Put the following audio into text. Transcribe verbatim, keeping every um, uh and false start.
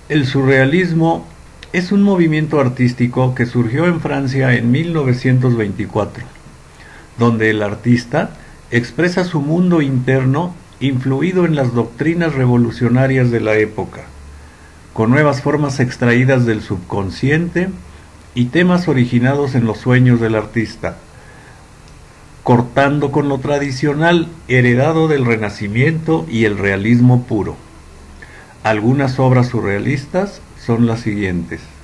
El surrealismo es un movimiento artístico que surgió en Francia en mil novecientos veinticuatro, donde el artista expresa su mundo interno influido en las doctrinas revolucionarias de la época, con nuevas formas extraídas del subconsciente y temas originados en los sueños del artista, cortando con lo tradicional heredado del Renacimiento y el realismo puro. Algunas obras surrealistas son las siguientes: